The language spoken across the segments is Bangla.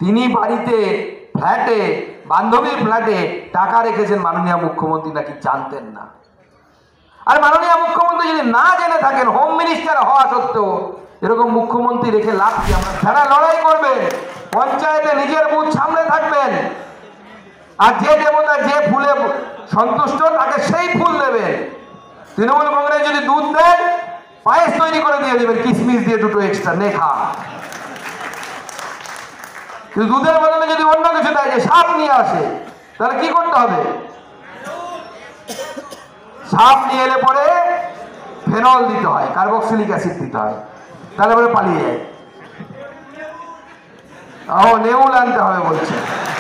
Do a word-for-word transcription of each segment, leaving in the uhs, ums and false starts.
তিনি বাড়িতে ফ্ল্যাটে বান্ধবীর ফ্ল্যাটে টাকা রেখেছেন মাননীয় মুখ্যমন্ত্রী নাকি জানতেন না। আর মাননীয় মুখ্যমন্ত্রী যদি না জেনে থাকেন, হোম মিনিস্টার হওয়া সত্ত্বেও এরকম মুখ্যমন্ত্রী রেখে লাভ কি? আমরা যারা লড়াই করবেন পঞ্চায়েতে নিজের বুথ সামনে থাকবেন, আর যে দেবতা যে ফুলে সন্তুষ্ট তাকে সেই ফুল দেবেন। তৃণমূল কংগ্রেস যদি দুধ দেন, পায়েস তৈরি করে দিয়ে দেবেন কিশমিশ দিয়ে দুটো এক্সট্রা নে খা। কিন্তু দুধের বদলে যদি অন্য কিছু দেয়, যে সাপ নিয়ে আসে, তাহলে কি করতে হবে? সাপ নিয়ে এলে পরে ফেনল দিতে হয়, কার্বক্সিলিক অ্যাসিড দিতে হয়, তাহলে পরে পালিয়ে যায়। ও নেউল আনতে হবে বলছে।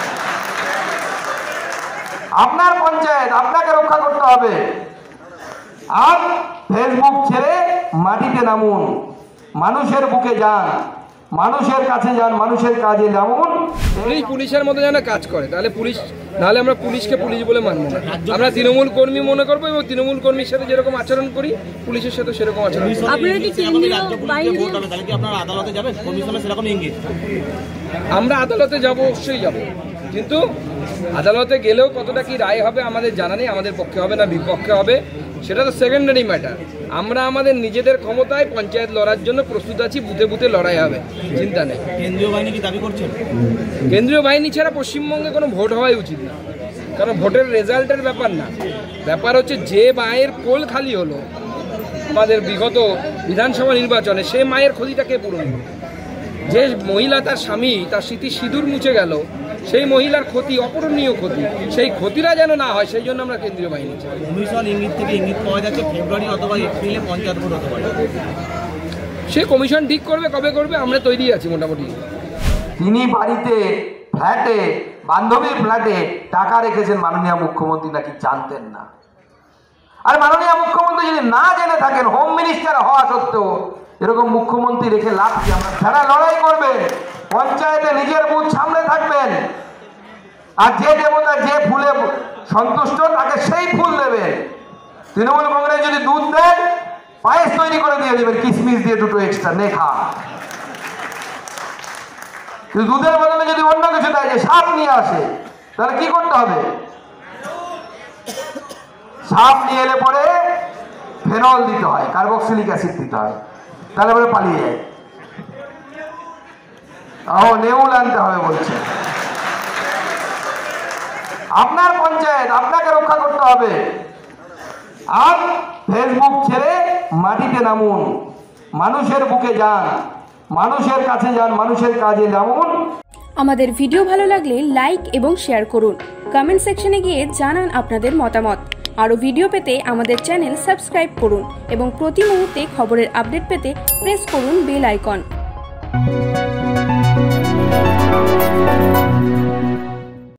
আপনার পঞ্চায়েত, আপনাকে রক্ষা করতে হবে। আর ফেসবুক ছেড়ে মাটিতে নামুন, মানুষের বুকে যান, মানুষের কাছে যান, মানুষের কাজে নামুন। পুলিশ পুলিশের মতো যেন কাজ করে, তাহলে পুলিশ, নাহলে আমরা পুলিশকে পুলিশ বলে মানবো না। আমরা তৃণমূল কর্মী মনে করবো, এবং তৃণমূল কর্মীর সাথে যেরকম আচরণ করি পুলিশের সাথে সেরকম আচরণ। আমরা আদালতে যাব, অবশ্যই যাব, কিন্তু আদালতে গেলেও কতটা কি রায় হবে আমাদের জানা নেই। আমাদের পক্ষে হবে না বিপক্ষে হবে সেটা তো সেকেন্ডারি ম্যাটার। আমরা আমাদের নিজেদের ক্ষমতায় পঞ্চায়েত লড়ার জন্য প্রস্তুত আছি, বুথে বুথে লড়াই হবে, চিন্তা নেই। কেন্দ্রীয় বাহিনী কি দাবি করছেন? কেন্দ্রীয় বাহিনী ছাড়া পশ্চিমবঙ্গে কোনো ভোট হওয়াই উচিত না, কারণ ভোটের রেজাল্টের ব্যাপার না, ব্যাপার হচ্ছে যে মায়ের কোল খালি হলো আমাদের বিগত বিধানসভা নির্বাচনে, সে মায়ের ক্ষতিটাকে পূরণ করবে। যে মহিলা তার স্বামী তার স্মৃতি সিঁদুর মুছে গেল, সেই মহিলার ক্ষতি অপূরণীয় ক্ষতি, সেই ক্ষতিটা যেন না হয়, সেই জন্য আমরা কেন্দ্রীয় বাহিনী চাই। কমিশন ইঙ্গিত থেকে ইঙ্গিত পাওয়া যাচ্ছে ফেব্রুয়ারি অথবা এপ্রিলে পঞ্চায়েত ভোট হতে পারে। সে কমিশন ঠিক করবে কবে করবে, আমরা তৈরি আছি মোটামুটি। তিনি বাড়িতে ফ্ল্যাটে বান্ধবীর ফ্ল্যাটে টাকা রেখেছেন মাননীয় মুখ্যমন্ত্রী নাকি জানতেন না। আর মাননীয় মুখ্যমন্ত্রী যদি না জেনে থাকেন, হোম মিনিস্টার হওয়া সত্ত্বেও এরকম মুখ্যমন্ত্রী রেখে লাভ কি? আমরা যারা লড়াই করবেন পঞ্চায়েতে নিজের বুথ সামনে থাকবেন, আর যে দেবতা যে ফুলে সন্তুষ্ট তাকে সেই ফুল দেবেন। তৃণমূল কংগ্রেস যদি দুধ দেন, পায়েস তৈরি করে দিয়ে দেবেন কিশমিশ দিয়ে দুটো এক্সট্রা নে খা। কিন্তু দুধের বদলে যদি অন্য কিছু দেয়, যে সাপ নিয়ে আসে, তাহলে কি করতে হবে? সাপ নিয়ে এলে পরে ফেনল দিতে হয়, কার্বক্সিলিক অ্যাসিড দিতে হয়, তাহলে পরে পালিয়ে যায়। ও নেউল আনতে হবে বলছে। আপনার পঞ্চায়েত, আপনাকে রক্ষা করতে হবে। আর ফেসবুক ছেড়ে মাটিতে নামুন, মানুষের বুকে যান, মানুষের কাছে যান, মানুষের কাজে নামুন। আমাদের ভিডিও ভালো লাগলে লাইক এবং শেয়ার করুন। কমেন্ট সেকশনে গিয়ে জানান আপনাদের মতামত। আরও ভিডিও পেতে আমাদের চ্যানেল সাবস্ক্রাইব করুন এবং প্রতি মুহূর্তে খবরের আপডেট পেতে প্রেস করুন বেল আইকন।